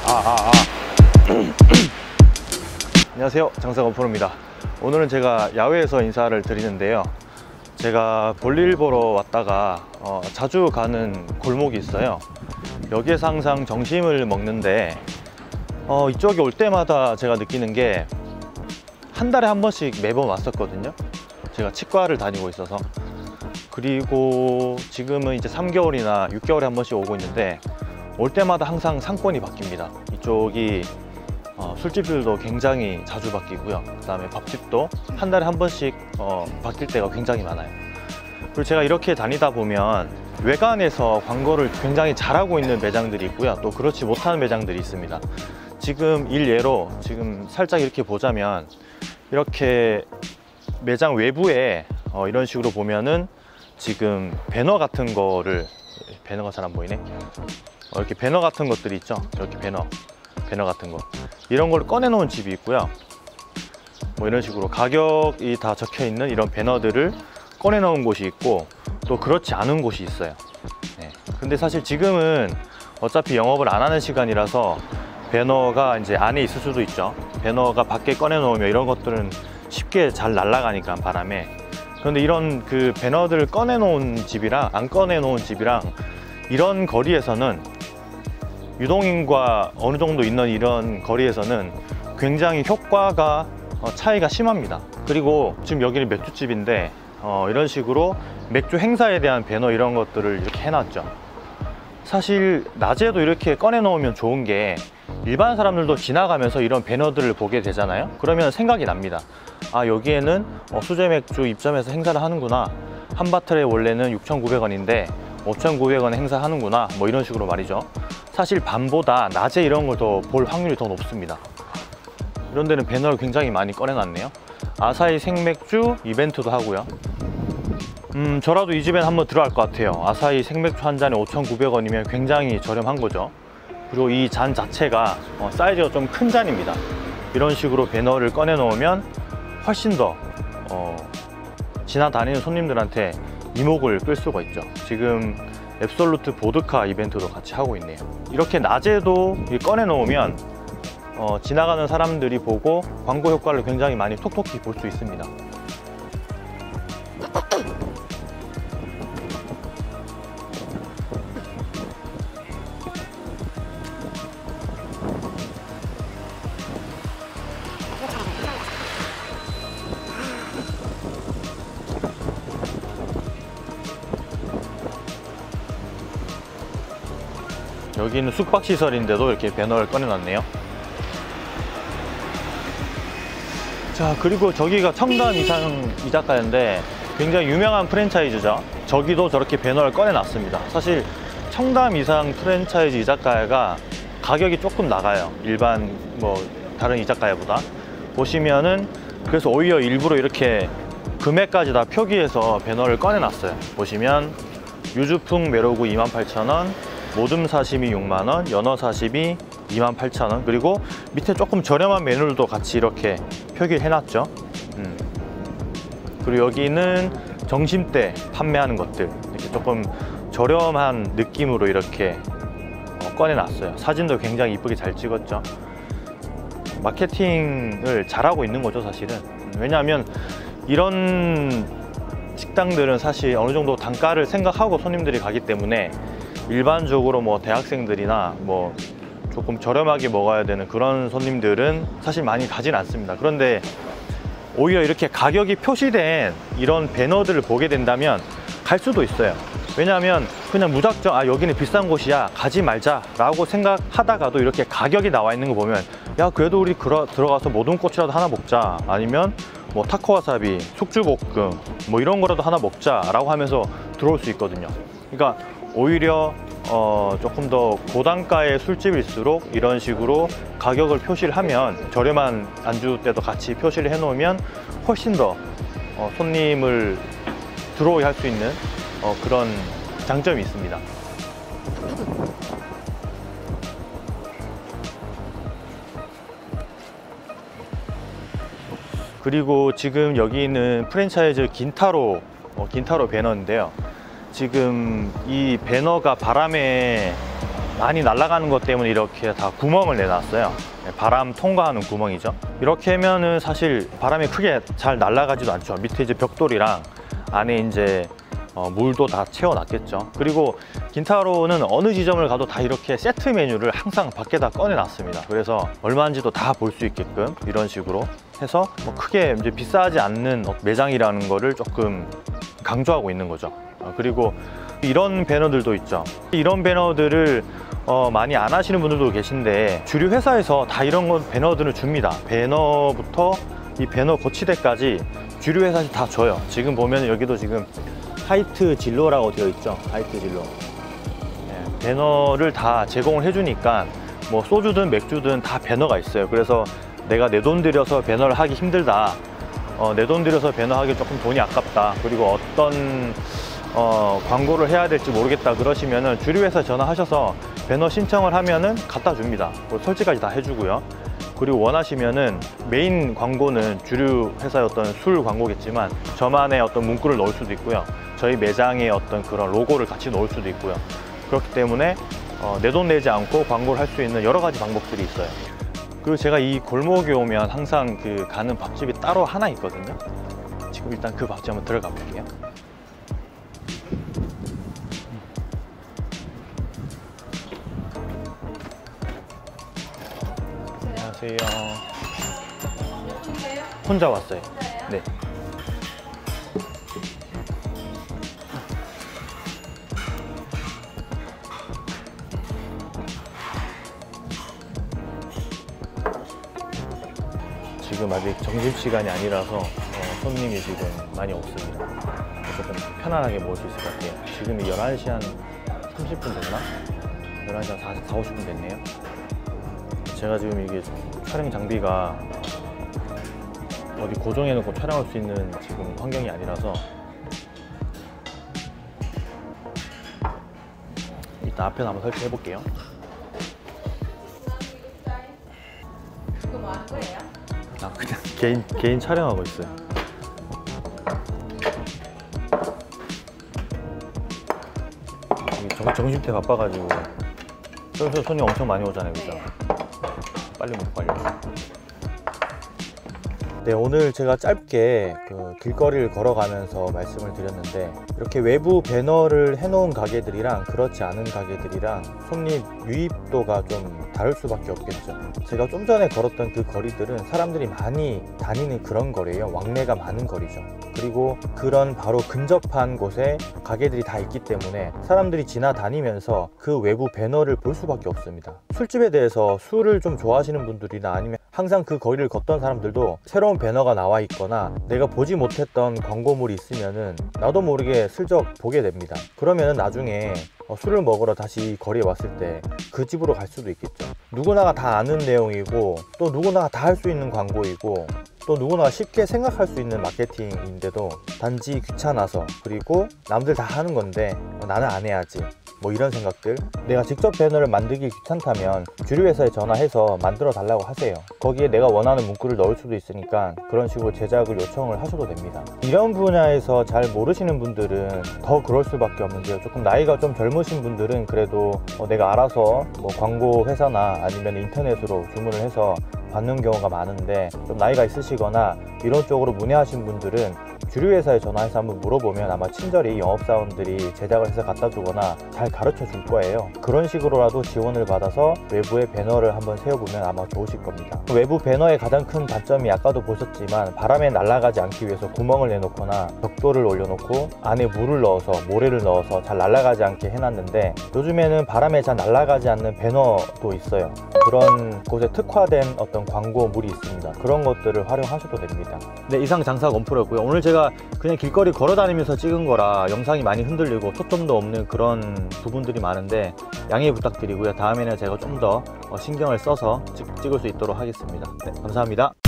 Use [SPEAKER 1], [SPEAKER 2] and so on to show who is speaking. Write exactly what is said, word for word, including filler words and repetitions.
[SPEAKER 1] 아, 아, 아. 안녕하세요, 장사건 프로입니다. 오늘은 제가 야외에서 인사를 드리는데요. 제가 볼일 보러 왔다가 어, 자주 가는 골목이 있어요. 여기에서 항상 점심을 먹는데 어, 이쪽에 올 때마다 제가 느끼는 게 한 달에 한 번씩 매번 왔었거든요. 제가 치과를 다니고 있어서. 그리고 지금은 이제 삼 개월이나 육 개월에 한 번씩 오고 있는데 올 때마다 항상 상권이 바뀝니다. 이쪽이 어, 술집들도 굉장히 자주 바뀌고요. 그 다음에 밥집도 한 달에 한 번씩 어, 바뀔 때가 굉장히 많아요. 그리고 제가 이렇게 다니다 보면 외관에서 광고를 굉장히 잘하고 있는 매장들이 있고요, 또 그렇지 못하는 매장들이 있습니다. 지금 일예로 지금 살짝 이렇게 보자면 이렇게 매장 외부에 어, 이런 식으로 보면은 지금 배너 같은 거를, 배너가 잘 안 보이네. 어, 이렇게 배너 같은 것들이 있죠. 이렇게 배너 배너 같은 거, 이런 걸 꺼내 놓은 집이 있고요. 뭐 이런 식으로 가격이 다 적혀 있는 이런 배너들을 꺼내 놓은 곳이 있고, 또 그렇지 않은 곳이 있어요. 네. 근데 사실 지금은 어차피 영업을 안 하는 시간이라서 배너가 이제 안에 있을 수도 있죠. 배너가 밖에 꺼내 놓으면 이런 것들은 쉽게 잘 날아가니까, 바람에. 그런데 이런 그 배너들을 꺼내 놓은 집이랑 안 꺼내 놓은 집이랑 이런 거리에서는, 유동인과 어느 정도 있는 이런 거리에서는 굉장히 효과가 어, 차이가 심합니다. 그리고 지금 여기는 맥주집인데 어, 이런 식으로 맥주 행사에 대한 배너 이런 것들을 이렇게 해놨죠. 사실 낮에도 이렇게 꺼내 놓으면 좋은 게, 일반 사람들도 지나가면서 이런 배너들을 보게 되잖아요. 그러면 생각이 납니다. 아, 여기에는 어, 수제 맥주 입점해서 행사를 하는구나. 한 바틀에 원래는 육천구백 원인데 오천구백 원에 행사하는구나, 뭐 이런 식으로 말이죠. 사실 밤보다 낮에 이런 걸 더 볼 확률이 더 높습니다. 이런 데는 배너를 굉장히 많이 꺼내놨네요. 아사히 생맥주 이벤트도 하고요. 음, 저라도 이 집엔 한번 들어갈 것 같아요. 아사히 생맥주 한 잔에 오천구백 원이면 굉장히 저렴한 거죠. 그리고 이 잔 자체가 어, 사이즈가 좀 큰 잔입니다. 이런 식으로 배너를 꺼내 놓으면 훨씬 더 어, 지나다니는 손님들한테 이목을 끌 수가 있죠. 지금 앱솔루트 보드카 이벤트도 같이 하고 있네요. 이렇게 낮에도 꺼내 놓으면 어, 지나가는 사람들이 보고 광고 효과를 굉장히 많이 톡톡히 볼 수 있습니다. 여기는 숙박시설인데도 이렇게 배너를 꺼내놨네요. 자, 그리고 저기가 청담 이상 이자카야인데 굉장히 유명한 프랜차이즈죠. 저기도 저렇게 배너를 꺼내놨습니다. 사실 청담 이상 프랜차이즈 이자카야가 가격이 조금 나가요. 일반 뭐 다른 이자카야보다. 보시면은 그래서 오히려 일부러 이렇게 금액까지 다 표기해서 배너를 꺼내놨어요. 보시면 유주풍 메로구 이만 팔천 원, 모듬 사시미 육만 원, 연어 사시미 이만 팔천 원, 그리고 밑에 조금 저렴한 메뉴들도 같이 이렇게 표기를 해놨죠. 음. 그리고 여기는 점심때 판매하는 것들, 이렇게 조금 저렴한 느낌으로 이렇게 어, 꺼내놨어요. 사진도 굉장히 이쁘게 잘 찍었죠. 마케팅을 잘하고 있는 거죠, 사실은. 왜냐하면 이런 식당들은 사실 어느 정도 단가를 생각하고 손님들이 가기 때문에 일반적으로 뭐 대학생들이나 뭐 조금 저렴하게 먹어야 되는 그런 손님들은 사실 많이 가진 않습니다. 그런데 오히려 이렇게 가격이 표시된 이런 배너들을 보게 된다면 갈 수도 있어요. 왜냐하면 그냥 무작정 아 여기는 비싼 곳이야 가지 말자 라고 생각하다가도 이렇게 가격이 나와 있는 거 보면 야 그래도 우리 그러, 들어가서 모둠꼬치라도 하나 먹자, 아니면 뭐 타코와사비, 숙주볶음 뭐 이런 거라도 하나 먹자 라고 하면서 들어올 수 있거든요. 그러니까 오히려 어, 조금 더 고단가의 술집일수록 이런 식으로 가격을 표시를 하면, 저렴한 안주 때도 같이 표시를 해 놓으면 훨씬 더 어, 손님을 들어오게 할 수 있는 어, 그런 장점이 있습니다. 그리고 지금 여기 있는 프랜차이즈 긴타로 어, 긴타로 배너인데요. 지금 이 배너가 바람에 많이 날아가는 것 때문에 이렇게 다 구멍을 내놨어요. 바람 통과하는 구멍이죠. 이렇게 하면은 사실 바람이 크게 잘 날아가지도 않죠. 밑에 이제 벽돌이랑 안에 이제 어, 물도 다 채워놨겠죠. 그리고 긴타로는 어느 지점을 가도 다 이렇게 세트 메뉴를 항상 밖에다 꺼내놨습니다. 그래서 얼마인지도 다 볼 수 있게끔 이런 식으로 해서 뭐 크게 이제 비싸지 않는 매장이라는 거를 조금 강조하고 있는 거죠. 어, 그리고 이런 배너들도 있죠. 이런 배너들을 어, 많이 안 하시는 분들도 계신데 주류 회사에서 다 이런 건 배너들을 줍니다. 배너부터 이 배너 거치대까지 주류 회사에서 다 줘요. 지금 보면 여기도 지금 하이트 진로라고 되어 있죠. 하이트 진로. 네, 배너를 다 제공을 해주니까 뭐 소주든 맥주든 다 배너가 있어요. 그래서 내가 내 돈 들여서 배너를 하기 힘들다, 어, 내 돈 들여서 배너 하기 조금 돈이 아깝다, 그리고 어떤 어, 광고를 해야 될지 모르겠다 그러시면은 주류회사 전화하셔서 배너 신청을 하면은 갖다 줍니다. 뭐 설치까지 다 해주고요. 그리고 원하시면은 메인 광고는 주류 회사의 어떤 술 광고겠지만 저만의 어떤 문구를 넣을 수도 있고요. 저희 매장의 어떤 그런 로고를 같이 넣을 수도 있고요. 그렇기 때문에 어, 내 돈 내지 않고 광고를 할 수 있는 여러 가지 방법들이 있어요. 그리고 제가 이 골목에 오면 항상 그 가는 밥집이 따로 하나 있거든요. 지금 일단 그 밥집 한번 들어가 볼게요. 안녕하세요. 혼자 왔어요. 네. 지금 아직 점심시간이 아니라서 어, 손님이 지금 많이 없습니다. 조금 편안하게 먹을 수 있을 것 같아요. 지금이 열한 시 한 삼십 분 됐나? 열한 시 한 사십, 오십 분 됐네요. 제가 지금 이게 촬영 장비가 어디 고정해 놓고 촬영할 수 있는 지금 환경이 아니라서 일단 앞에서 한번 설치해 볼게요.
[SPEAKER 2] 이거 뭐 하는 거예요?
[SPEAKER 1] 아, 그냥 개인, 개인 촬영하고 있어요. 정, 점심때 바빠가지고 그래서 손이 엄청 많이 오잖아요, 그죠?
[SPEAKER 2] 네.
[SPEAKER 1] 빨리 먹고 가려고. 네, 오늘 제가 짧게 그 길거리를 걸어가면서 말씀을 드렸는데 이렇게 외부 배너를 해놓은 가게들이랑 그렇지 않은 가게들이랑 손님 유입도가 좀 다를 수밖에 없겠죠. 제가 좀 전에 걸었던 그 거리들은 사람들이 많이 다니는 그런 거리예요. 왕래가 많은 거리죠. 그리고 그런 바로 근접한 곳에 가게들이 다 있기 때문에 사람들이 지나다니면서 그 외부 배너를 볼 수밖에 없습니다. 술집에 대해서 술을 좀 좋아하시는 분들이나 아니면 항상 그 거리를 걷던 사람들도 새로운 배너가 나와 있거나 내가 보지 못했던 광고물이 있으면은 나도 모르게 슬쩍 보게 됩니다. 그러면은 나중에 어, 술을 먹으러 다시 거리에 왔을 때 그 집으로 갈 수도 있겠죠. 누구나가 다 아는 내용이고 또 누구나가 다 할 수 있는 광고이고 또 누구나 쉽게 생각할 수 있는 마케팅인데도 단지 귀찮아서, 그리고 남들 다 하는 건데 나는 안 해야지, 뭐 이런 생각들. 내가 직접 배너를 만들기 귀찮다면 주류회사에 전화해서 만들어 달라고 하세요. 거기에 내가 원하는 문구를 넣을 수도 있으니까 그런 식으로 제작을 요청을 하셔도 됩니다. 이런 분야에서 잘 모르시는 분들은 더 그럴 수밖에 없는데요. 조금 나이가 좀 젊으신 분들은 그래도 어 내가 알아서 뭐 광고 회사나 아니면 인터넷으로 주문을 해서 받는 경우가 많은데, 좀 나이가 있으시거나 이런 쪽으로 문의하신 분들은 주류회사에 전화해서 한번 물어보면 아마 친절히 영업사원들이 제작을 해서 갖다 주거나 잘 가르쳐 줄 거예요. 그런 식으로라도 지원을 받아서 외부에 배너를 한번 세워보면 아마 좋으실 겁니다. 외부 배너의 가장 큰 단점이 아까도 보셨지만 바람에 날아가지 않기 위해서 구멍을 내놓거나 벽돌을 올려놓고 안에 물을 넣어서 모래를 넣어서 잘 날아가지 않게 해놨는데, 요즘에는 바람에 잘 날아가지 않는 배너도 있어요. 그런 곳에 특화된 어떤 광고물이 있습니다. 그런 것들을 활용하셔도 됩니다. 네, 이상 장사 건프로였고요. 오늘 제가 그냥 길거리 걸어 다니면서 찍은 거라 영상이 많이 흔들리고 초점도 없는 그런 부분들이 많은데 양해 부탁드리고요. 다음에는 제가 좀 더 신경을 써서 찍, 찍을 수 있도록 하겠습니다. 네, 감사합니다.